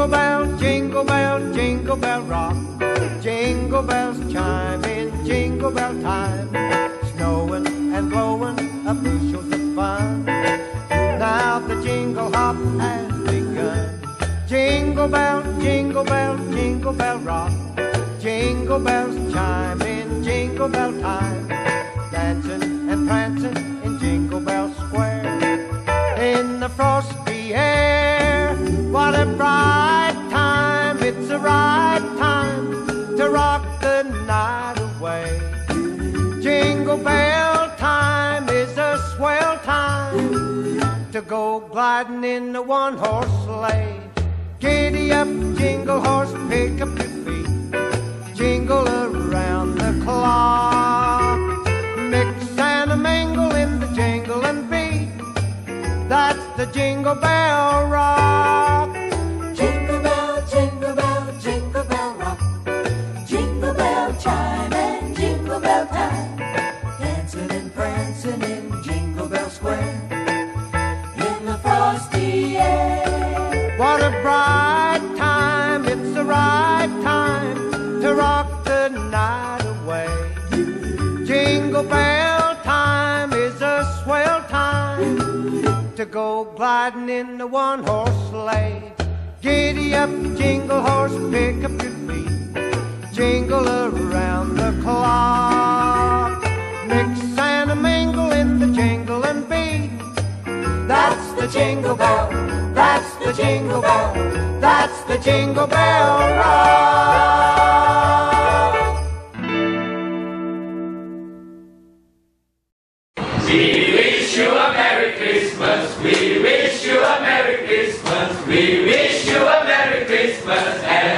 jingle bell rock. Jingle bells chime in jingle bell time. Snowing and blowing up bushels of fun. Now the jingle hop has begun. Jingle bell rock. Jingle bells chime in jingle bell time. Dancing and prancing in Jingle Bell Square. In the frosty air, what a bright time. It's the right time to rock the night away. Jingle bell time is a swell time to go gliding in the one-horse sleigh. Giddy up, jingle horse, pick up your feet. Jingle around the clock. Mix and a mingle in the jingling beat. That's the Jingle Bell Rock. Jingle bell rock. Jingle bell chime and jingle bell time. Dancing and prancing in Jingle Bell Square. In the frosty air. What a bright time, it's the right time to rock the night away. Jingle bell time is a swell time to go gliding in the one-horse sleigh. Giddy up, jingle horse, pick up your feet. Jingle around the clock. Mix and a mingle in the jingling beat. That's the Jingle Bell, that's the Jingle Bell, that's the Jingle Bell Rock. We wish you a Merry Christmas, we wish you a Merry Christmas, we wish you a Merry Christmas.